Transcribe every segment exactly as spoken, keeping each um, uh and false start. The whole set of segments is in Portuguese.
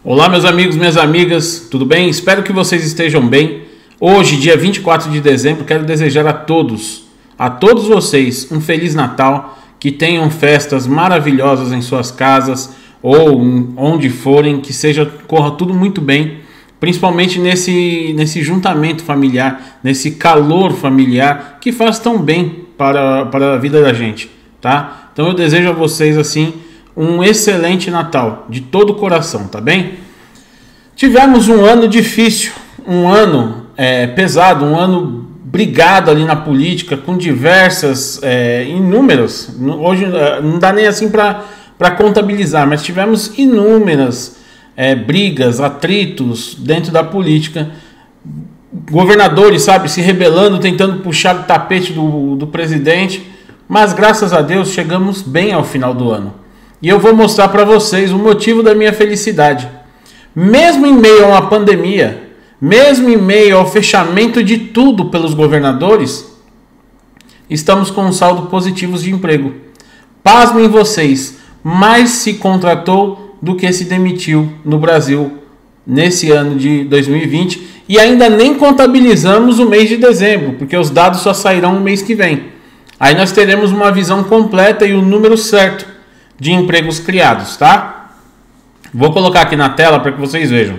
Olá, meus amigos, minhas amigas, tudo bem? Espero que vocês estejam bem. Hoje, dia vinte e quatro de dezembro, quero desejar a todos, a todos vocês, um Feliz Natal, que tenham festas maravilhosas em suas casas ou onde forem, que seja, corra tudo muito bem, principalmente nesse, nesse juntamento familiar, nesse calor familiar que faz tão bem para, para a vida da gente, tá? Então eu desejo a vocês, assim, um excelente Natal, de todo o coração, tá bem? Tivemos um ano difícil, um ano é, pesado, um ano brigado ali na política, com diversas, é, inúmeras, hoje não dá nem assim para contabilizar, mas tivemos inúmeras é, brigas, atritos dentro da política, governadores, sabe, se rebelando, tentando puxar o tapete do, do presidente, mas graças a Deus chegamos bem ao final do ano. E eu vou mostrar para vocês o motivo da minha felicidade. Mesmo em meio a uma pandemia, mesmo em meio ao fechamento de tudo pelos governadores, estamos com um saldo positivo de emprego. Pasmem vocês, mais se contratou do que se demitiu no Brasil nesse ano de dois mil e vinte. E ainda nem contabilizamos o mês de dezembro, porque os dados só sairão no mês que vem. Aí nós teremos uma visão completa e o número certo de empregos criados, tá? Vou colocar aqui na tela para que vocês vejam.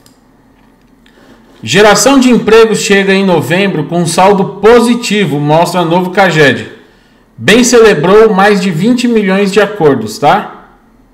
Geração de empregos chega em novembro com saldo positivo, mostra novo CAGED. Bem celebrou mais de vinte milhões de acordos, tá?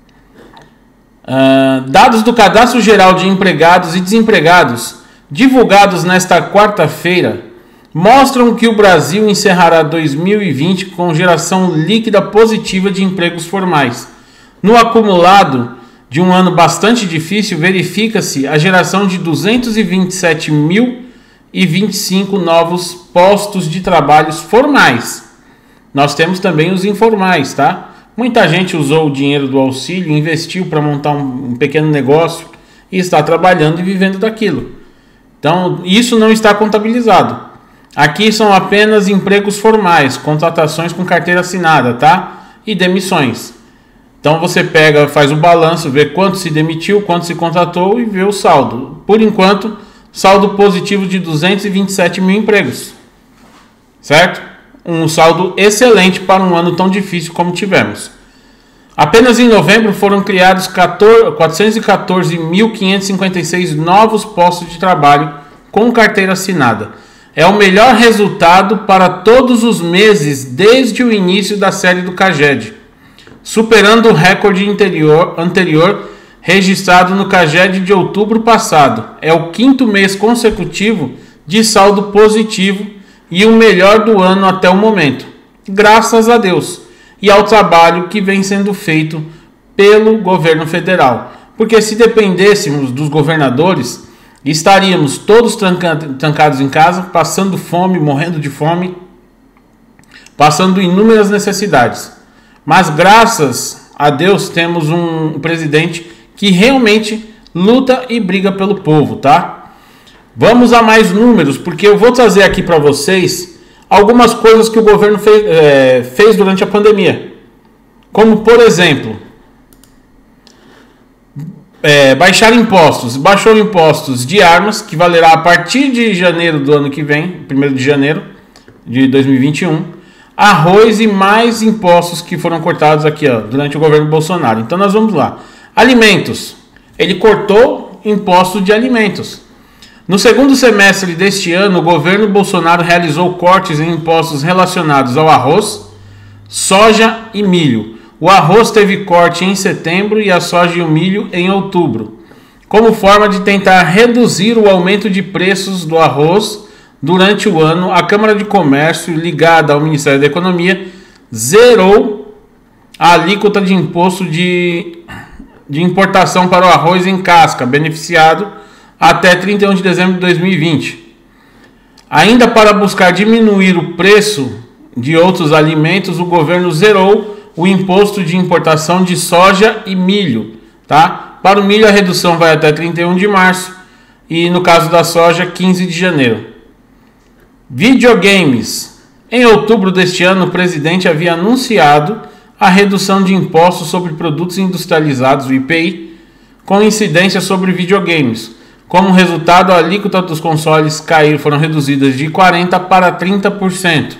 Uh, dados do Cadastro Geral de Empregados e Desempregados, divulgados nesta quarta-feira, mostram que o Brasil encerrará dois mil e vinte com geração líquida positiva de empregos formais. No acumulado de um ano bastante difícil, verifica-se a geração de duzentos e vinte e sete mil e vinte e cinco novos postos de trabalho formais. Nós temos também os informais, tá? Muita gente usou o dinheiro do auxílio, investiu para montar um, um pequeno negócio e está trabalhando e vivendo daquilo. Então, isso não está contabilizado. Aqui são apenas empregos formais, contratações com carteira assinada, tá? E demissões. Então você pega, faz o balanço, vê quanto se demitiu, quanto se contratou e vê o saldo. Por enquanto, saldo positivo de duzentos e vinte e sete mil empregos. Certo? Um saldo excelente para um ano tão difícil como tivemos. Apenas em novembro foram criados quatrocentos e quatorze mil quinhentos e cinquenta e seis novos postos de trabalho com carteira assinada. É o melhor resultado para todos os meses desde o início da série do CAGED, superando o recorde anterior, anterior registrado no CAGED de outubro passado. É o quinto mês consecutivo de saldo positivo e o melhor do ano até o momento, graças a Deus e ao trabalho que vem sendo feito pelo governo federal. Porque se dependêssemos dos governadores, estaríamos todos trancados em casa, passando fome, morrendo de fome, passando inúmeras necessidades. Mas graças a Deus temos um presidente que realmente luta e briga pelo povo, tá? Vamos a mais números, porque eu vou trazer aqui para vocês algumas coisas que o governo fez, é, fez durante a pandemia. Como, por exemplo, É, baixar impostos, baixou impostos de armas, que valerá a partir de janeiro do ano que vem, primeiro de janeiro de dois mil e vinte e um, arroz e mais impostos que foram cortados aqui, ó, durante o governo Bolsonaro. Então nós vamos lá. Alimentos, ele cortou impostos de alimentos. No segundo semestre deste ano, o governo Bolsonaro realizou cortes em impostos relacionados ao arroz, soja e milho. O arroz teve corte em setembro e a soja e o milho em outubro. Como forma de tentar reduzir o aumento de preços do arroz durante o ano, a Câmara de Comércio, ligada ao Ministério da Economia, zerou a alíquota de imposto de, de importação para o arroz em casca, beneficiado até trinta e um de dezembro de dois mil e vinte. Ainda para buscar diminuir o preço de outros alimentos, o governo zerou o imposto de importação de soja e milho, tá? Para o milho a redução vai até trinta e um de março e no caso da soja quinze de janeiro. Videogames. Em outubro deste ano, o presidente havia anunciado a redução de impostos sobre produtos industrializados, o I P I, com incidência sobre videogames. Como resultado, a alíquota dos consoles caiu, foram reduzidas de quarenta por cento para trinta por cento.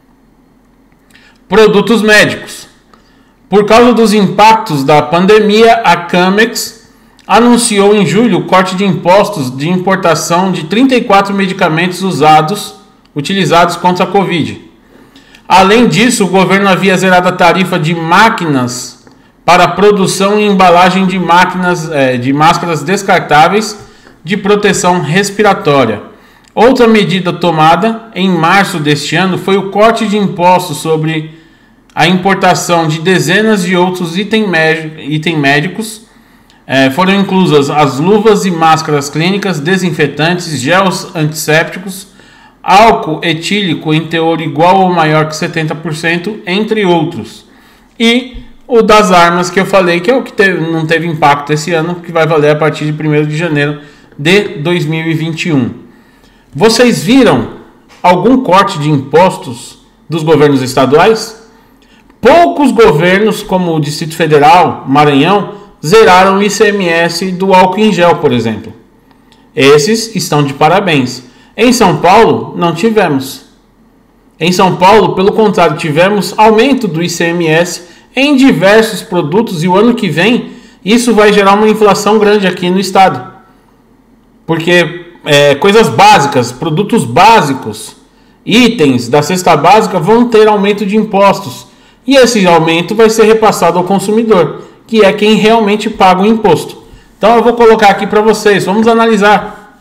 Produtos médicos. Por causa dos impactos da pandemia, a Camex anunciou em julho o corte de impostos de importação de trinta e quatro medicamentos usados, utilizados contra a Covid. Além disso, o governo havia zerado a tarifa de máquinas para produção e embalagem de máquinas é, de máscaras descartáveis de proteção respiratória. Outra medida tomada em março deste ano foi o corte de impostos sobre a importação de dezenas de outros itens médicos. É, foram inclusas as luvas e máscaras clínicas, desinfetantes, gels antissépticos, álcool etílico em teor igual ou maior que setenta por cento, entre outros. E o das armas, que eu falei, que é o que teve, não teve impacto esse ano, que vai valer a partir de primeiro de janeiro de dois mil e vinte e um. Vocês viram algum corte de impostos dos governos estaduais? Poucos governos, como o Distrito Federal, Maranhão, zeraram o I C M S do álcool em gel, por exemplo. Esses estão de parabéns. Em São Paulo, não tivemos. Em São Paulo, pelo contrário, tivemos aumento do I C M S em diversos produtos e o ano que vem isso vai gerar uma inflação grande aqui no estado. Porque é, coisas básicas, produtos básicos, itens da cesta básica vão ter aumento de impostos. E esse aumento vai ser repassado ao consumidor, que é quem realmente paga o imposto. Então eu vou colocar aqui para vocês, vamos analisar.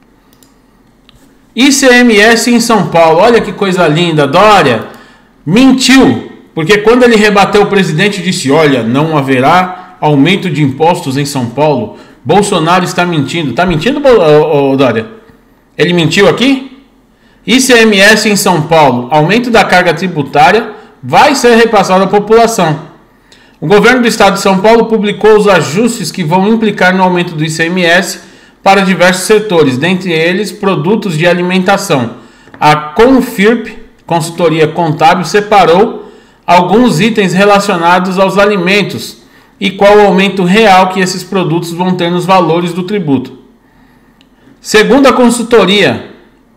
I C M S em São Paulo, olha que coisa linda, Dória mentiu, porque quando ele rebateu o presidente disse, olha, não haverá aumento de impostos em São Paulo, Bolsonaro está mentindo. Está mentindo, ô, ô, Dória? Ele mentiu aqui? I C M S em São Paulo, aumento da carga tributária vai ser repassado à população. O governo do estado de São Paulo publicou os ajustes que vão implicar no aumento do I C M S para diversos setores, dentre eles produtos de alimentação. A Confirp, consultoria contábil, separou alguns itens relacionados aos alimentos e qual o aumento real que esses produtos vão ter nos valores do tributo. Segundo a consultoria,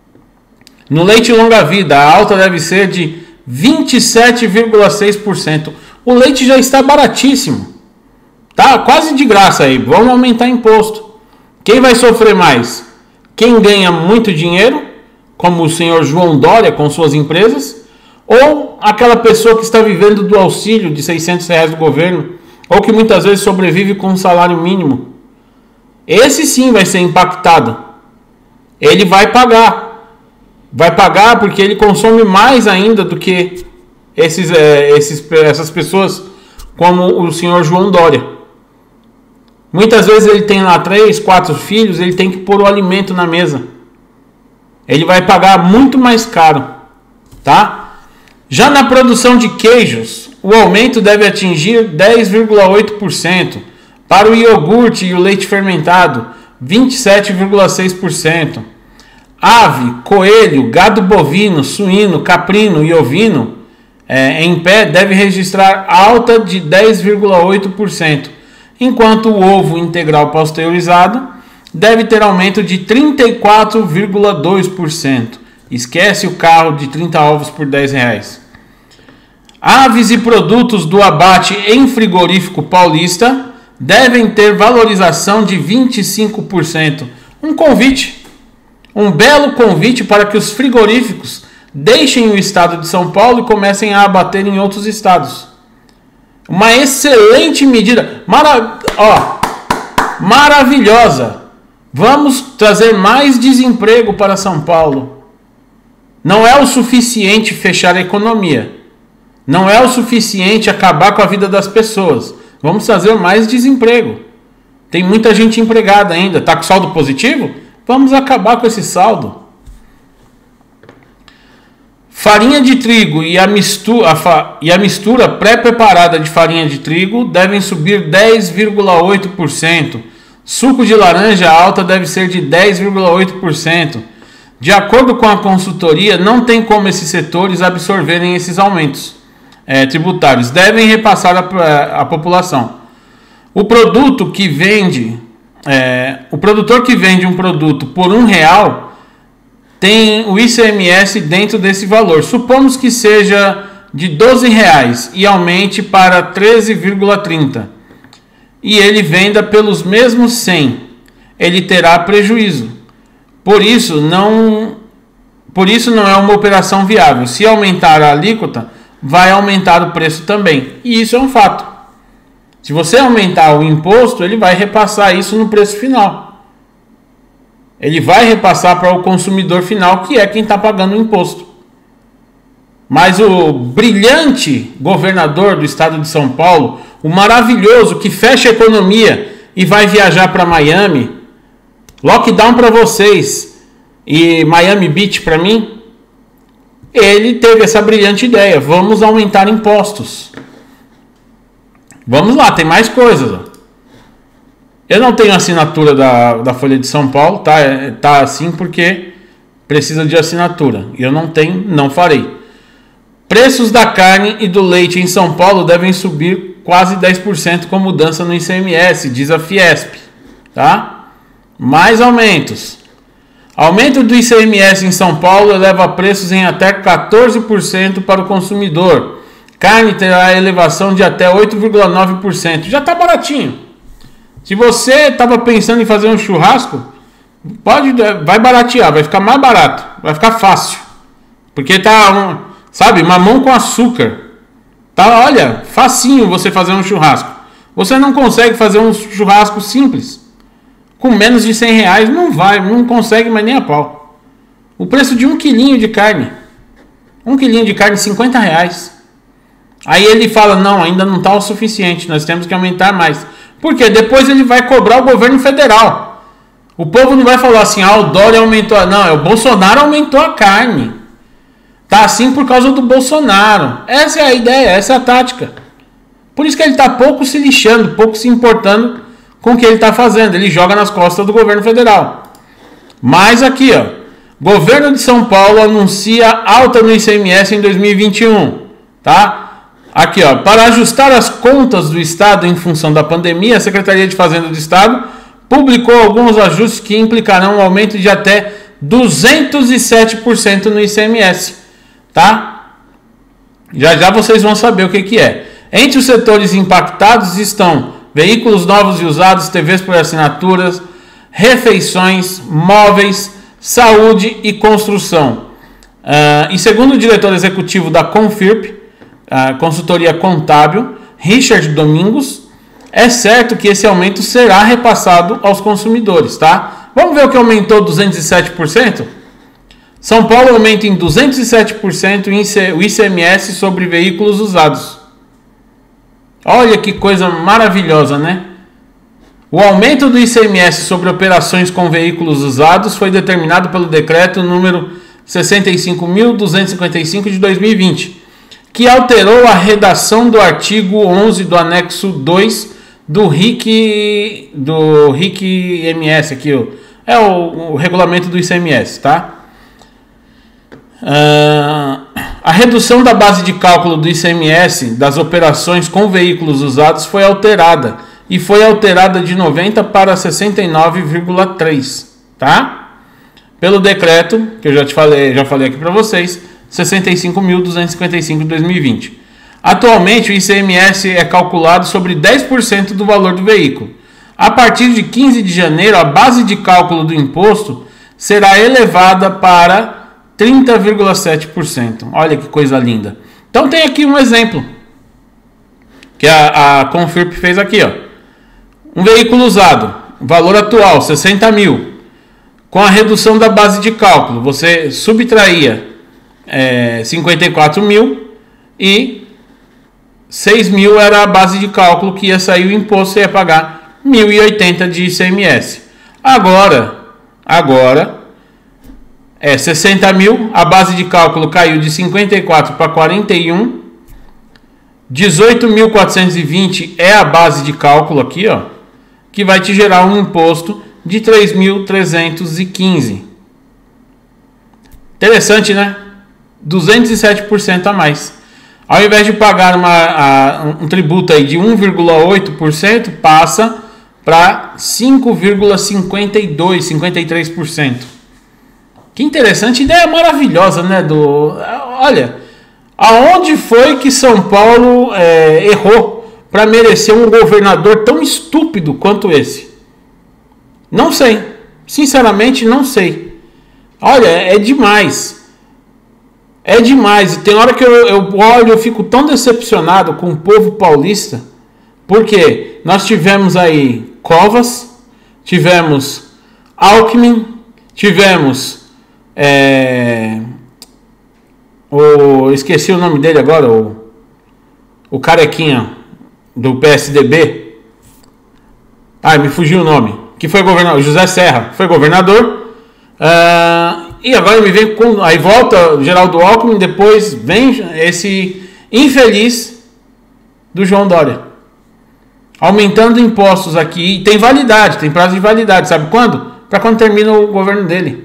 no leite longa-vida, a alta deve ser de vinte e sete vírgula seis por cento. O leite já está baratíssimo. Tá quase de graça aí. Vamos aumentar imposto. Quem vai sofrer mais? Quem ganha muito dinheiro, como o senhor João Dória com suas empresas, ou aquela pessoa que está vivendo do auxílio de seiscentos reais do governo, ou que muitas vezes sobrevive com um salário mínimo. Esse sim vai ser impactado. Ele vai pagar. Vai pagar porque ele consome mais ainda do que esses, é, esses, essas pessoas como o senhor João Dória. Muitas vezes ele tem lá três, quatro filhos, ele tem que pôr o alimento na mesa. Ele vai pagar muito mais caro, tá? Já na produção de queijos, o aumento deve atingir dez vírgula oito por cento. Para o iogurte e o leite fermentado, vinte e sete vírgula seis por cento. Ave, coelho, gado bovino, suíno, caprino e ovino é, em pé deve registrar alta de dez vírgula oito por cento, enquanto o ovo integral pasteurizado deve ter aumento de trinta e quatro vírgula dois por cento. Esquece o carro de trinta ovos por dez reais. Aves e produtos do abate em frigorífico paulista devem ter valorização de vinte e cinco por cento. Um convite. Um belo convite para que os frigoríficos deixem o estado de São Paulo e comecem a abater em outros estados. Uma excelente medida. Mara... Ó, maravilhosa. Vamos trazer mais desemprego para São Paulo. Não é o suficiente fechar a economia. Não é o suficiente acabar com a vida das pessoas. Vamos trazer mais desemprego. Tem muita gente empregada ainda. Está com saldo positivo? Vamos acabar com esse saldo. Farinha de trigo e a mistura, a fa, e a mistura pré-preparada de farinha de trigo devem subir dez vírgula oito por cento. Suco de laranja alta deve ser de dez vírgula oito por cento. De acordo com a consultoria, não tem como esses setores absorverem esses aumentos é, tributários. Devem repassar a, a população. O produto que vende, é, o produtor que vende um produto por um real tem o I C M S dentro desse valor. Supomos que seja de doze reais e aumente para treze vírgula trinta e ele venda pelos mesmos cem, ele terá prejuízo. Por isso não, por isso não é uma operação viável. Se aumentar a alíquota, vai aumentar o preço também. E isso é um fato. Se você aumentar o imposto, ele vai repassar isso no preço final. Ele vai repassar para o consumidor final, que é quem está pagando o imposto. Mas o brilhante governador do estado de São Paulo, o maravilhoso que fecha a economia e vai viajar para Miami, lockdown para vocês e Miami Beach para mim, ele teve essa brilhante ideia: vamos aumentar impostos. Vamos lá, tem mais coisas. Ó. Eu não tenho assinatura da, da Folha de São Paulo, tá? Tá assim porque precisa de assinatura. E eu não tenho, não farei. Preços da carne e do leite em São Paulo devem subir quase dez por cento com mudança no I C M S, diz a Fiesp. Tá? Mais aumentos. Aumento do I C M S em São Paulo eleva preços em até quatorze por cento para o consumidor. Carne terá elevação de até oito vírgula nove por cento. Já está baratinho. Se você estava pensando em fazer um churrasco, pode, vai baratear, vai ficar mais barato, vai ficar fácil. Porque tá, um, sabe, mamão com açúcar. Tá, olha, facinho você fazer um churrasco. Você não consegue fazer um churrasco simples. Com menos de cem reais não vai, não consegue mais nem a pau. O preço de um quilinho de carne. Um quilinho de carne, cinquenta reais. Aí ele fala, não, ainda não está o suficiente, nós temos que aumentar mais. Por quê? Depois ele vai cobrar o governo federal. O povo não vai falar assim, ah, o Dória aumentou. Não, é o Bolsonaro aumentou a carne. Tá assim por causa do Bolsonaro. Essa é a ideia, essa é a tática. Por isso que ele está pouco se lixando, pouco se importando com o que ele está fazendo. Ele joga nas costas do governo federal. Mas aqui, ó, governo de São Paulo anuncia alta no I C M S em dois mil e vinte e um. Tá? Aqui, ó, para ajustar as contas do Estado em função da pandemia, a Secretaria de Fazenda do Estado publicou alguns ajustes que implicarão um aumento de até duzentos e sete por cento no I C M S, tá? Já já vocês vão saber o que que é. Entre os setores impactados estão veículos novos e usados, T Vs por assinaturas, refeições, móveis, saúde e construção. Uh, e segundo o diretor executivo da Confirp, a consultoria contábil, Richard Domingos, é certo que esse aumento será repassado aos consumidores, tá? Vamos ver o que aumentou duzentos e sete por cento? São Paulo aumenta em duzentos e sete por cento o I C M S sobre veículos usados. Olha que coisa maravilhosa, né? O aumento do I C M S sobre operações com veículos usados foi determinado pelo decreto número sessenta e cinco mil duzentos e cinquenta e cinco de dois mil e vinte, que alterou a redação do artigo onze do anexo dois do R I C, do R I C M S, aqui, ó, é o, o regulamento do I C M S, tá? Uh, a redução da base de cálculo do I C M S das operações com veículos usados foi alterada, e foi alterada de noventa para sessenta e nove vírgula três, tá? Pelo decreto, que eu já te falei, já falei aqui para vocês, sessenta e cinco mil duzentos e cinquenta e cinco de dois mil e vinte. Atualmente, o I C M S é calculado sobre dez por cento do valor do veículo. A partir de quinze de janeiro, a base de cálculo do imposto será elevada para trinta vírgula sete por cento. Olha que coisa linda. Então tem aqui um exemplo que a, a Confirp fez aqui, ó. Um veículo usado, valor atual sessenta mil. Com a redução da base de cálculo, você subtraía é, cinquenta e quatro mil e seis mil era a base de cálculo que ia sair o imposto, você ia pagar mil e oitenta de I C M S. Agora, agora é sessenta mil, a base de cálculo caiu de cinquenta e quatro para quarenta e um, dezoito mil quatrocentos e vinte é a base de cálculo aqui, ó, que vai te gerar um imposto de três mil trezentos e quinze. Interessante, né? duzentos e sete por cento a mais. Ao invés de pagar uma, a, um tributo aí de um vírgula oito por cento, passa para cinco vírgula cinquenta e dois, cinquenta e três por cento. Que interessante, ideia maravilhosa, né? Do, olha, aonde foi que São Paulo é, errou para merecer um governador tão estúpido quanto esse? Não sei, sinceramente não sei. Olha, é demais. É demais. Tem hora que eu, eu olho, eu fico tão decepcionado com o povo paulista, porque nós tivemos aí Covas, tivemos Alckmin, tivemos é, o, esqueci o nome dele agora, o, o carequinha do P S D B. Ai, me fugiu o nome. Que foi governador, José Serra, foi governador. Uh, e agora me vem com. Aí volta Geraldo Alckmin, depois vem esse infeliz do João Dória. Aumentando impostos aqui. E tem validade, tem prazo de validade. Sabe quando? Para quando termina o governo dele.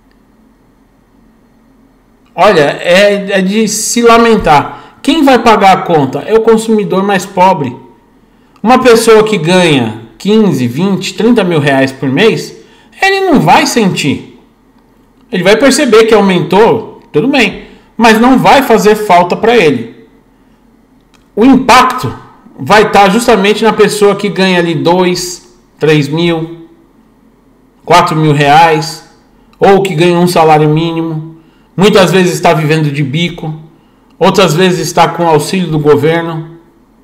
Olha, é, é de se lamentar. Quem vai pagar a conta? É o consumidor mais pobre. Uma pessoa que ganha quinze, vinte, trinta mil reais por mês, ele não vai sentir. Ele vai perceber que aumentou, tudo bem, mas não vai fazer falta para ele. O impacto vai estar justamente na pessoa que ganha ali dois, três mil, quatro mil reais, ou que ganha um salário mínimo. Muitas vezes está vivendo de bico, outras vezes está com auxílio do governo.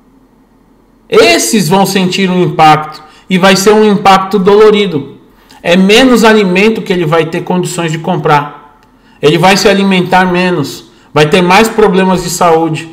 Esses vão sentir um impacto e vai ser um impacto dolorido. É menos alimento que ele vai ter condições de comprar. Ele vai se alimentar menos, vai ter mais problemas de saúde.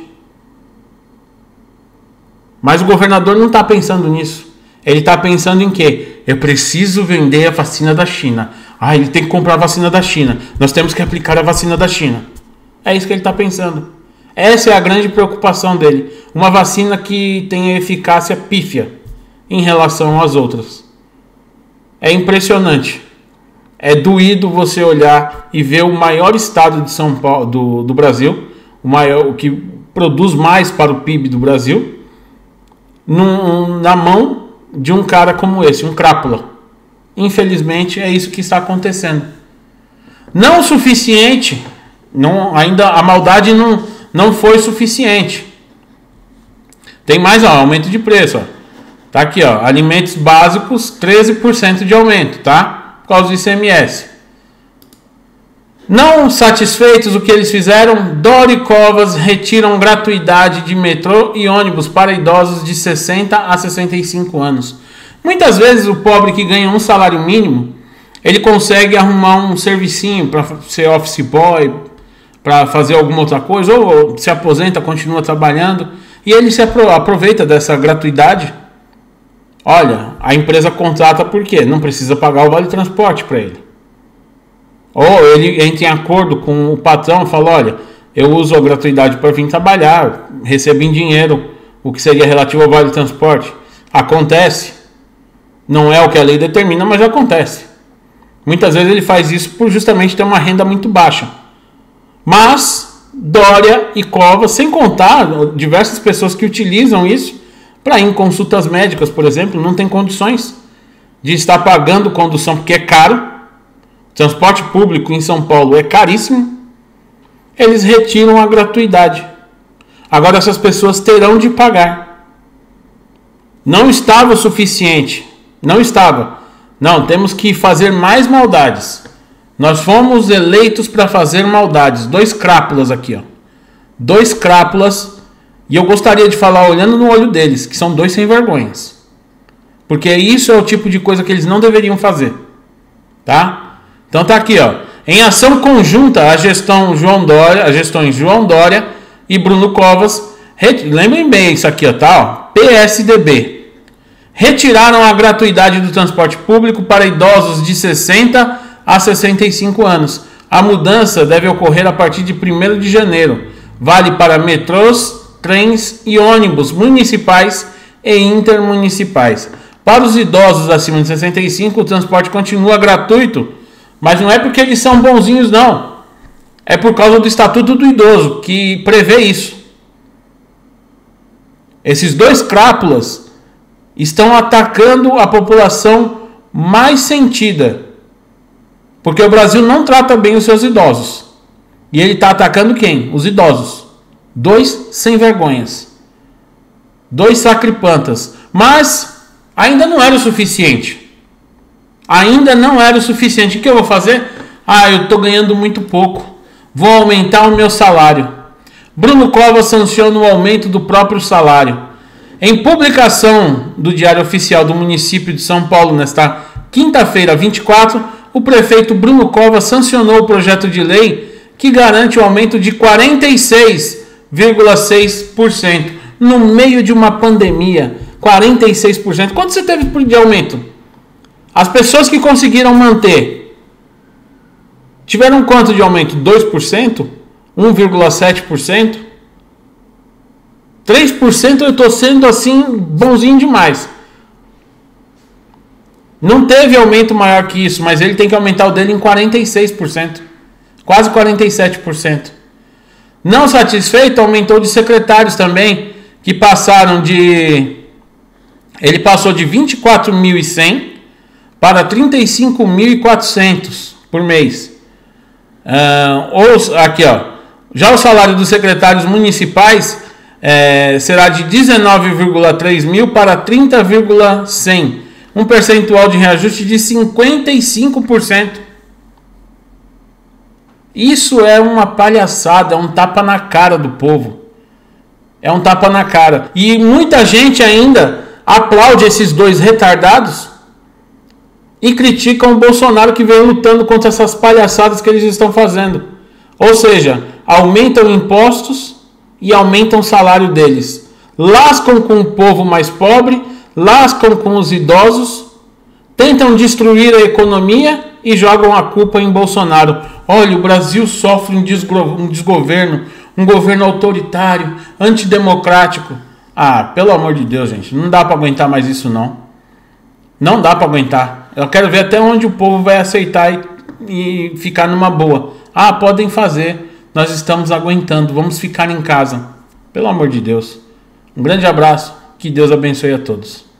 Mas o governador não está pensando nisso. Ele está pensando em quê? Eu preciso vender a vacina da China. Ah, ele tem que comprar a vacina da China. Nós temos que aplicar a vacina da China. É isso que ele está pensando. Essa é a grande preocupação dele. Uma vacina que tem eficácia pífia em relação às outras. É impressionante. É doído você olhar e ver o maior estado de São Paulo, do, do Brasil, o, maior, o que produz mais para o P I B do Brasil, num, na mão de um cara como esse, um crápula. Infelizmente é isso que está acontecendo. Não o suficiente, não, ainda a maldade não, não foi suficiente. Tem mais, ó, aumento de preço, ó. Tá aqui, ó, alimentos básicos, treze por cento de aumento, tá? Por causa do I C M S. Não satisfeitos, o que eles fizeram? Dória e Covas retiram gratuidade de metrô e ônibus para idosos de sessenta a sessenta e cinco anos. Muitas vezes o pobre que ganha um salário mínimo, ele consegue arrumar um servicinho para ser office boy, para fazer alguma outra coisa, ou se aposenta, continua trabalhando, e ele se aproveita dessa gratuidade. Olha, a empresa contrata por quê? Não precisa pagar o vale transporte para ele. Ou ele entra em acordo com o patrão e fala, olha, eu uso a gratuidade para vir trabalhar, recebo em dinheiro o que seria relativo ao vale transporte. Acontece. Não é o que a lei determina, mas acontece. Muitas vezes ele faz isso por justamente ter uma renda muito baixa. Mas Dória e Covas, sem contar diversas pessoas que utilizam isso para ir em consultas médicas, por exemplo, não tem condições de estar pagando condução porque é caro. Transporte público em São Paulo é caríssimo. Eles retiram a gratuidade. Agora essas pessoas terão de pagar. Não estava o suficiente. Não estava. Não, temos que fazer mais maldades. Nós fomos eleitos para fazer maldades. Dois crápulas aqui, ó. Dois crápulas. E eu gostaria de falar olhando no olho deles, que são dois sem vergonhas. Porque isso é o tipo de coisa que eles não deveriam fazer. Tá? Então tá aqui, ó. Em ação conjunta, a gestão João Dória, as gestões João Dória e Bruno Covas, ret... lembrem bem isso aqui, ó, tá? Ó, P S D B. Retiraram a gratuidade do transporte público para idosos de sessenta a sessenta e cinco anos. A mudança deve ocorrer a partir de primeiro de janeiro. Vale para metrôs, trens e ônibus municipais e intermunicipais. Para os idosos acima de sessenta e cinco, o transporte continua gratuito, mas não é porque eles são bonzinhos, não. É por causa do Estatuto do Idoso, que prevê isso. Esses dois crápulas estão atacando a população mais sentida, porque o Brasil não trata bem os seus idosos. E ele está atacando quem? Os idosos. Dois sem vergonhas. Dois sacripantas. Mas ainda não era o suficiente. Ainda não era o suficiente. O que eu vou fazer? Ah, eu estou ganhando muito pouco. Vou aumentar o meu salário. Bruno Covas sanciona o aumento do próprio salário. Em publicação do Diário Oficial do município de São Paulo, nesta quinta-feira, vinte e quatro, o prefeito Bruno Covas sancionou o projeto de lei que garante o aumento de quarenta e seis vírgula seis por cento no meio de uma pandemia. quarenta e seis por cento. Quanto você teve de aumento? As pessoas que conseguiram manter tiveram quanto de aumento? dois por cento? um vírgula sete por cento? três por cento eu estou sendo assim bonzinho demais. Não teve aumento maior que isso, mas ele tem que aumentar o dele em quarenta e seis por cento. Quase quarenta e sete por cento. Não satisfeito, aumentou de secretários também, que passaram de... Ele passou de vinte e quatro mil e cem para trinta e cinco mil e quatrocentos por mês. Uh, ou, aqui, ó. Já o salário dos secretários municipais é, será de dezenove vírgula três mil para trinta vírgula cem. Um percentual de reajuste de cinquenta e cinco por cento. Isso é uma palhaçada, é um tapa na cara do povo. É um tapa na cara. E muita gente ainda aplaude esses dois retardados e criticam o Bolsonaro, que vem lutando contra essas palhaçadas que eles estão fazendo. Ou seja, aumentam impostos e aumentam o salário deles. Lascam com o povo mais pobre, lascam com os idosos, tentam destruir a economia e jogam a culpa em Bolsonaro. Olha, o Brasil sofre um desgoverno, um governo autoritário, antidemocrático. Ah, pelo amor de Deus, gente, não dá para aguentar mais isso, não. Não dá para aguentar. Eu quero ver até onde o povo vai aceitar e, e ficar numa boa. Ah, podem fazer, nós estamos aguentando, vamos ficar em casa. Pelo amor de Deus. Um grande abraço, que Deus abençoe a todos.